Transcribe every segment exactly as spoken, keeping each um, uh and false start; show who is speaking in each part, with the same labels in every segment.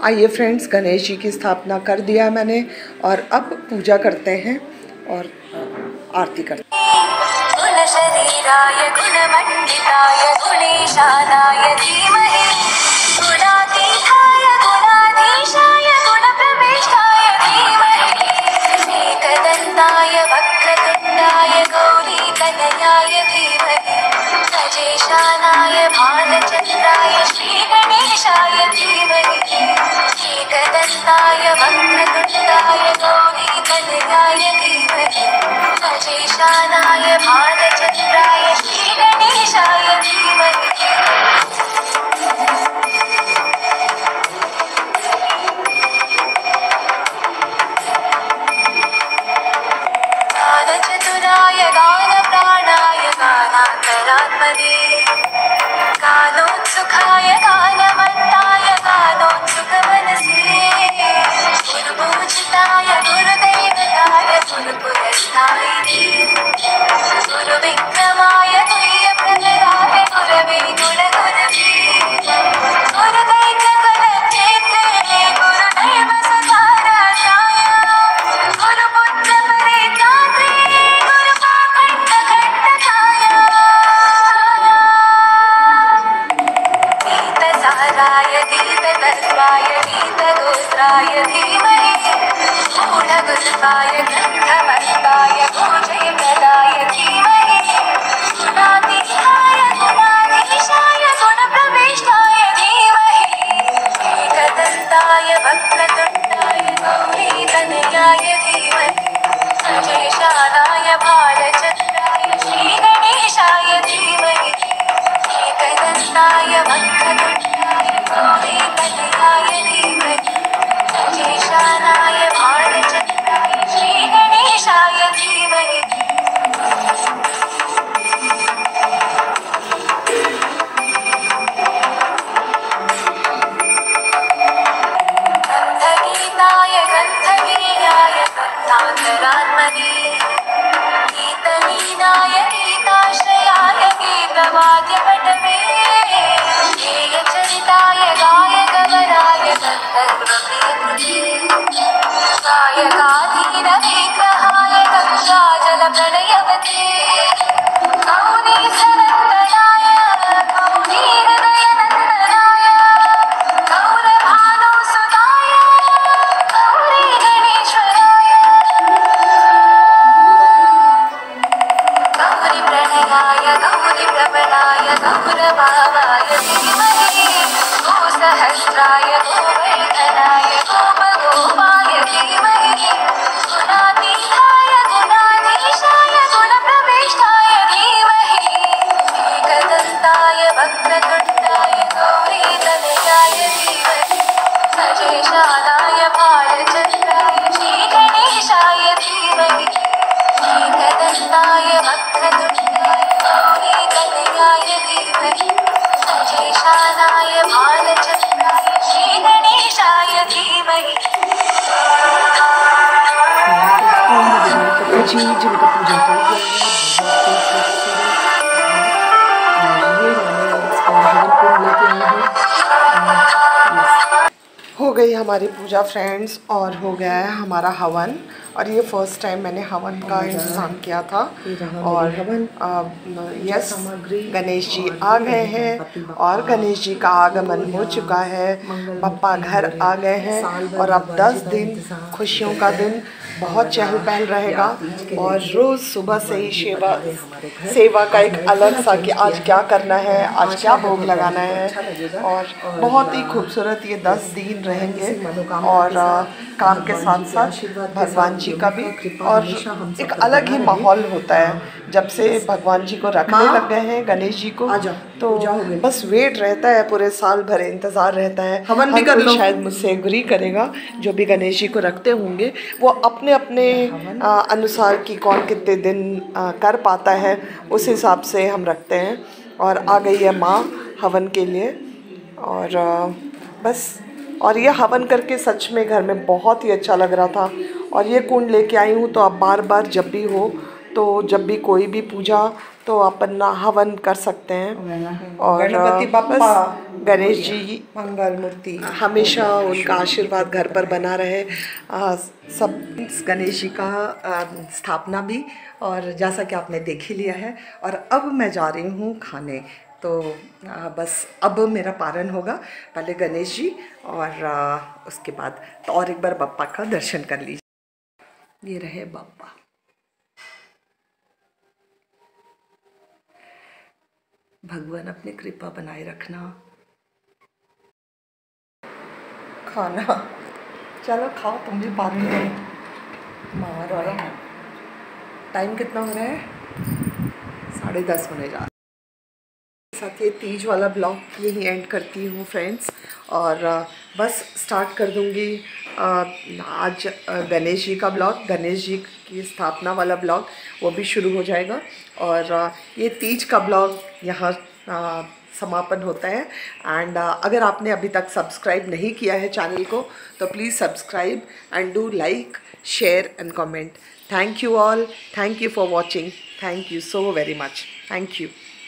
Speaker 1: आइए फ्रेंड्स, गणेश जी की स्थापना कर दिया है मैंने और अब पूजा करते हैं और आरती करते हैं।
Speaker 2: गुण शरीराय गुणमंडिताय गुणेशानाय धीमहि गुणातीताय गुणाधीशाय गुणप्रविष्टाय धीमहि एकदन्ताय वक्रतुण्डाय गौरीतनयाय धीमहि गजेशानाय भालचन्द्राय श्रीगणेशाय धीमहि एकदन्ताय वक्रतुण्डाय गौरीतनयाय धीमहि गजेशानाय भालचन्द्राय श्रीगणेशाय धीमहि। गानचतुराय गानप्राणाय गानान्तरात्मने गानोत्सुकाय गानमत्ताय गानोत्सुकमनसे गुरुपूजिताय गुरुदैवताय गुरुपुरस्तायिने गुरुविक्रमाय तुल्यप्रभराय गुरवे गुणगुरवे गुरुदैत्यकुलक्षेत्रे गुरुदैव सदाराधाय गुरुपुत्रपरित्रात्रे गुरुपाखण्डखण्डकाय गीतसाराय गीततत्त्वाय गीतगोत्राय धीमहि गूढगुल्फाय ग्रन्थमस्ताय भोजयप्रदाय धीमहि गुणातीताय गुणाधीशाय गुणप्रविष्टाय धीमहि एकदन्ताय वक्रतुण्डाय गौरीतनयाय धीमहि गजेशानाय भालचन्द्राय श्रीगणेशाय धीमहि एकदन्ताय वक्रतुण्डाय गौरीतनयाय धीमहि गजेशानाय भालचन्द्राय श्रीगणेशाय धीमहि। गन्धगीताय गन्धगेयाय गन्धान्तरात्मने गीतलीनाय गीताश्रयाय गीतवाद्यपटवे गेयचरिताय गायकवराय गन्धर्वप्रियकृते गायकाधीनविग्रहाय गङ्गाजलप्रणयवते गौरीसनन्दनाय गौरीहृदयनन्दनाय गौरभानुसुताय गौरीगणेश्वराय गौरीप्रणयाय गौरीप्रबलाय गौरभावाय धीमहि गोसहस्राय गोवर्धनाय गोपगोपाय धीमहि गुणातीताय गुणाधीशाय गुणप्रविष्टाय धीमहि एकदन्ताय वक्रतुण्डाय गौरीतनयाय धीमहि गजेशानाय भालचन्द्राय श्रीगणेशाय धीमहि एकदन्ताय वक्रतुण्डाय गौरीतनयाय धीमहि गजेशानाय भालचन्द्राय श्रीगणेशाय धीमहि।
Speaker 1: जी जिनका पूजा कर दिया है हो गई हमारी पूजा फ्रेंड्स और हो गया है हमारा हवन। और ये फर्स्ट टाइम मैंने हवन का इंतज़ाम किया था और यस गणेश जी आ गए हैं और गणेश जी का आगमन हो चुका है। पप्पा घर आ गए हैं और अब दस दिन खुशियों का दिन बहुत चहल पहल रहेगा और रोज़ सुबह से ही सेवा सेवा का एक अलग सा कि आज क्या करना है, आज क्या भोग लगाना है और बहुत ही खूबसूरत ये दस दिन रहेंगे और काम के साथ साथ भगवान जी का भी और एक अलग ही माहौल होता है जब से भगवान जी को रखने लग गए हैं गणेश जी को। तो बस वेट रहता है, पूरे साल भर इंतज़ार रहता है। हवन भी कर लो, शायद मुझसे एग्री करेगा जो भी गणेश जी को रखते होंगे वो अपने अपने आ, अनुसार कि कौन कितने दिन आ, कर पाता है उस हिसाब से हम रखते हैं। और आ गई है माँ हवन के लिए और आ, बस और ये हवन करके सच में घर में बहुत ही अच्छा लग रहा था। और ये कुंड लेके आई हूँ तो आप बार बार जब भी हो तो जब भी कोई भी पूजा तो अपन हवन कर सकते हैं। और
Speaker 3: गणपति बप्पा
Speaker 1: गणेश जी
Speaker 3: मंगल मूर्ति
Speaker 1: हमेशा उनका आशीर्वाद घर पर बना रहे। आ, सब गणेश जी का आ, स्थापना भी, और जैसा कि आपने देख ही लिया है। और अब मैं जा रही हूँ खाने, तो आ, बस अब मेरा पारण होगा। पहले गणेश जी और आ, उसके बाद तो और एक बार बप्पा का दर्शन कर लीजिए। ये रहे बप्पा। भगवान अपनी कृपा बनाए रखना। खाना चलो खाओ, तुम भी पानी करो। मार वाला टाइम कितना हो रहा है? साढ़े दस होने जा रहा है। साथ ये तीज वाला ब्लॉग यही एंड करती हूँ फ्रेंड्स, और आ, बस स्टार्ट कर दूँगी आज गणेश जी का ब्लॉग। गणेश जी की स्थापना वाला ब्लॉग वो भी शुरू हो जाएगा, और आ, ये तीज का ब्लॉग यहाँ आ, समापन होता है। एंड uh, अगर आपने अभी तक सब्सक्राइब नहीं किया है चैनल को, तो please subscribe and do like, share and comment. Thank you all, thank you for watching, thank you so very much, thank you.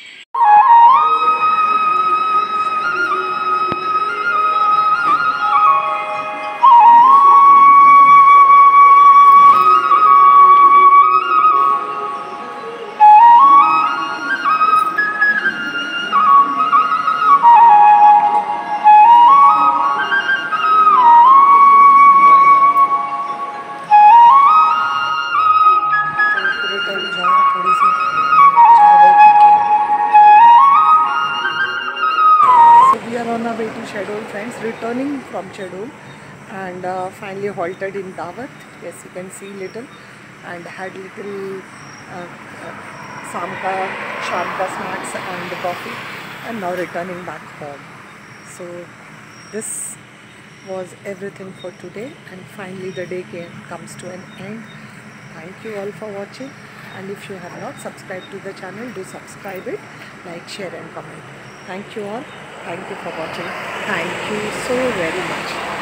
Speaker 1: On our way to Shahdol friends, returning from Shahdol, and uh, finally halted in Dawat. Yes, you can see little, and had little uh, uh, samka, shamka snacks and coffee, and now returning back home. So this was everything for today, and finally the day came, comes to an end. Thank you all for watching, and if you have not subscribed to the channel, do subscribe it, like, share and comment. Thank you all. Thank you for watching. Thank you so very much.